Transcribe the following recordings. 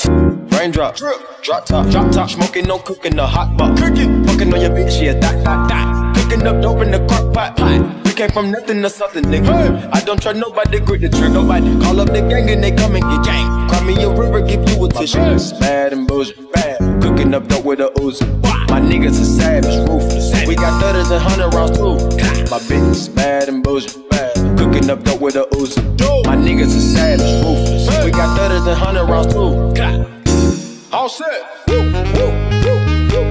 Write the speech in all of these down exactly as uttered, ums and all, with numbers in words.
Raindrop, drip, drop top, drop top, smoking, no cooking, the hot pot. Cooking, fucking on your bitch, yeah, that, that, that. Cooking up dope in the crock pot, pot. We came from nothing to something, nigga. Hey. I don't trust nobody, grip the trick, nobody. Call up the gang and they come and get gang. Cry me a river, give you a tissue. It's bad and bullshit, bad. Cooking up dope with a Uzi. My niggas are savage, ruthless. We got thudders and hundred rounds too. My bitch is bad and bullshit, bad. Cooking up dope with a Uzi. My niggas are savage, ruthless. We got thudders and hundred rounds too. All set. Woo, woo, woo, woo,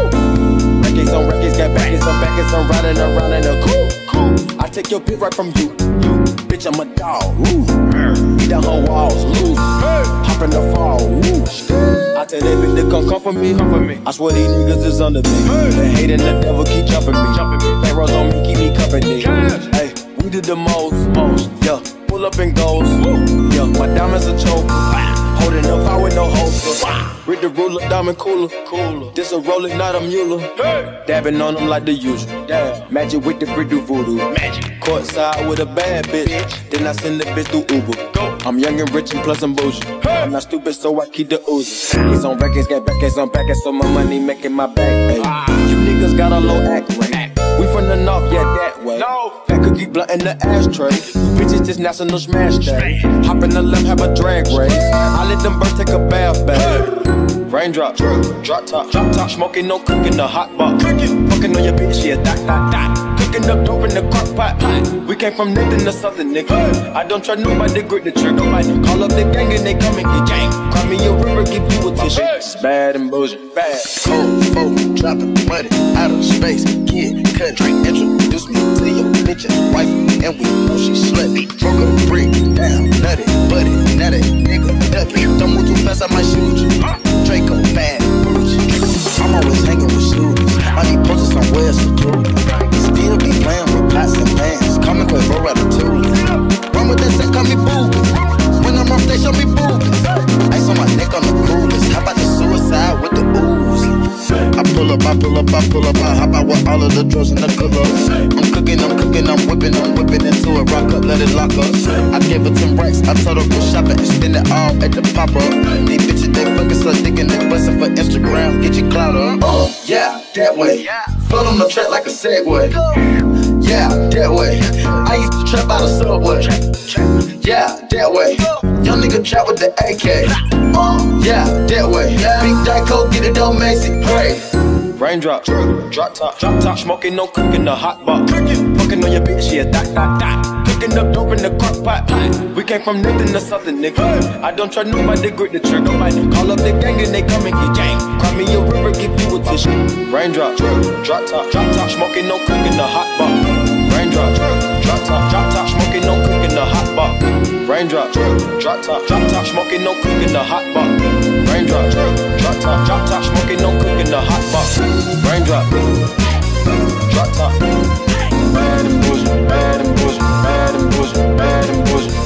woo. Records on records, got backers on backers. I'm riding around in a cool, cool. I take your bitch right from you, you. Bitch, I'm a dog. Woo. Beat down her walls. Woo. Hop in the fall. Woo. I tell that bitch to come come for me, come for me. I swear these niggas is under me. The hate and the devil keep jumping me. Jumping me. They rose on me, keep me company. Hey, we did the most, most. Yeah, pull up and goes. Yeah, my diamonds are choke. Holding up, I with no holster. Read the ruler, diamond cooler, cooler. This a rolling, not a mule. Hey. Dabbing on them like the usual. Damn. Magic with the brick do voodoo. Magic. Courtside with a bad bitch. bitch. Then I send the bitch through Uber. Go. I'm young and rich and plus I'm bougie. Hey. I'm not stupid, so I keep the Uzi. He's on records, get back, it's on back, so my money making my back. Hey. Ah. You niggas got a low act rate. We from the north, yeah, that way. No. Fat cookie blunt in the ashtray. Bitches just national smash day. Hop in the limb, have a drag race. I let them birds take a bath, babe. Raindrop, drip, drop top, drop top, smoking, no cooking, the hot pot. Cooking, fucking on your bitch, yeah, that, that, that. Cooking up dope in the crock pot, pot. We came from nothing to something, nigga. I don't trust nobody, grip the trick, nobody. Call up the gang and they come and get gang. Cry me a river, give you a tissue. It's bad and bullshit, bad. Cold, phone, dropping money out of space. Kid, country, introduce me to your bitch's wife, and we know she slutty. Broke a brick, down, nutty, buddy, nutty, nigga, ducky. Don't move too fast, I might shoot you. Draco, bad, Boujee. I'm always hanging with shooters. I be posted somewhere secluded. Still be playing with pots and pans. Call me Quavo Ratatouille. Run with that set, call me Boo. When I'm off, they show me boobies. Ice on my neck on the coolest. How about the suicide with the ooze? I pull up, I pull up, I pull up, I hop out with all of the drugs and the colors. I'm cooking, I'm cooking, I'm whipping, I'm whipping into it, rock up, let it lock up. I gave her ten racks, I told her go shopping and spend it all at the pop-up. These bitches, they fucking so digging and busting for Instagram, get your clout up. Oh, yeah, that way. Float on the track like a Segway. Yeah, that way. I used to trap out of Subway. Yeah, that way. Young nigga trap with the A K. Oh, yeah, that way. Big Dyco, get it on Macy. Pray. Raindrop, drip, drop top, drop top, smoking, no cooking, the hot pot. Cooking, fucking on your bitch, yeah, that, that, that. Cooking up dope in the crock pot, pot. We came from nothing to something, nigga. I don't trust nobody, grip the trick, nobody. Call up the gang and they come and get gang. Cry me a river, give you a tissue. Raindrop, drip, drop top, drop top, smoking, no cooking, the hot pot. Raindrop, drip, drop top, drop top, smoking, no cooking, the hot pot. Raindrop, drip, drop top, drop top, smoking, no cooking, the hot pot. Raindrop, drip, drop top, drop top, smoking, no cooking, the hot pot. Raindrop, drop top, bad and bullshit, bad and bullshit, bad and bullshit, bad and bullshit.